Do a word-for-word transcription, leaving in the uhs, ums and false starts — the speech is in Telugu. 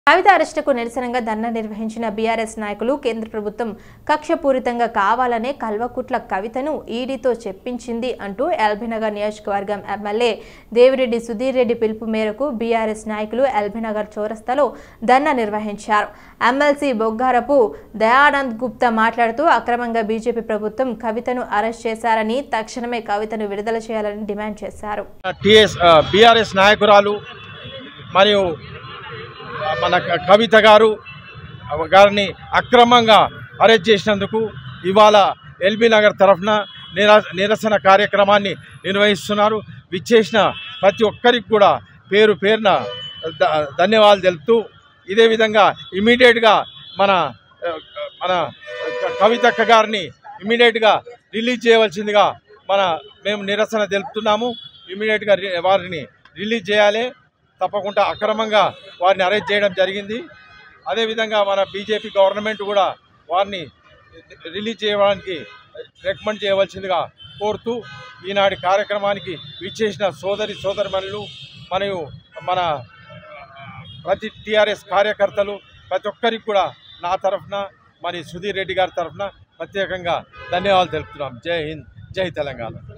కవిత అరెస్టుకు నిరసనగా ధర్నా నిర్వహించిన బీఆర్ఎస్ నాయకులు కేంద్ర ప్రభుత్వం కక్షపూరితంగా కావాలనే కల్వకుట్ల కవితను ఈడీతో చెప్పించింది అంటూ ఎల్బీనగర్ నియోజకవర్గం ఎమ్మెల్యే దేవిరెడ్డి సుధీర్ రెడ్డి పిలుపు మేరకు బీఆర్ఎస్ నాయకులు ఎల్బీనగర్ చౌరస్తాలో ధర్నా నిర్వహించారు. ఎమ్మెల్సీ బొగ్గారపు దయానంద్ గుప్తా మాట్లాడుతూ అక్రమంగా బీజేపీ ప్రభుత్వం కవితను అరెస్ట్ చేశారని తక్షణమే కవితను విడుదల చేయాలని డిమాండ్ చేశారు. బీఆర్ఎస్ నాయకురాలు మరియు మన కవిత గారు గారిని అక్రమంగా అరెస్ట్ చేసినందుకు ఇవాళ ఎల్బీ నగర్ తరఫున నిరసన కార్యక్రమాన్ని నిర్వహిస్తున్నారు. విచ్చేసిన ప్రతి ఒక్కరికి కూడా పేరు పేరున ధన్యవాదాలు తెలుపుతూ ఇదే విధంగా ఇమీడియట్గా మన మన కవితక్క గారిని ఇమీడియట్గా రిలీజ్ చేయవలసిందిగా మన మేము నిరసన తెలుపుతున్నాము. ఇమీడియట్గా వారిని రిలీజ్ చేయాలి. తప్పకుండా అక్రమంగా వారిని అరెస్ట్ చేయడం జరిగింది. అదేవిధంగా మన బీజేపీ గవర్నమెంట్ కూడా వారిని రిలీజ్ చేయడానికి రికమెండ్ చేయవలసిందిగా కోరుతూ ఈనాటి కార్యక్రమానికి విచ్చేసిన సోదరి సోదరిమణులు మరియు మన ప్రతి టీఆర్ఎస్ కార్యకర్తలు ప్రతి ఒక్కరికి కూడా నా తరఫున మరి సుధీర్ రెడ్డి గారి తరఫున ప్రత్యేకంగా ధన్యవాదాలు తెలుపుతున్నాం. జై హింద్, జై తెలంగాణ.